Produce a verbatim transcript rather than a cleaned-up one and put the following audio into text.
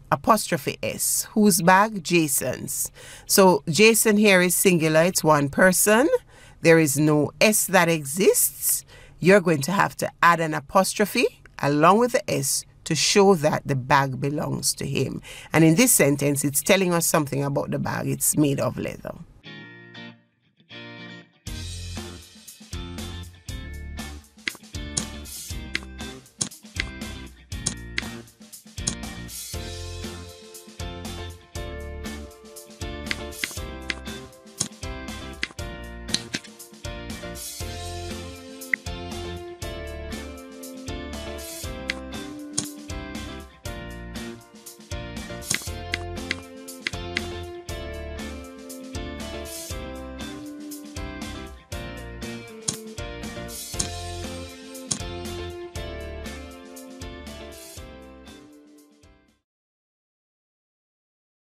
apostrophe S. Whose bag? Jason's. So Jason here is singular. It's one person. There is no S that exists. You're going to have to add an apostrophe along with the S to show that the bag belongs to him. And in this sentence, it's telling us something about the bag. It's made of leather.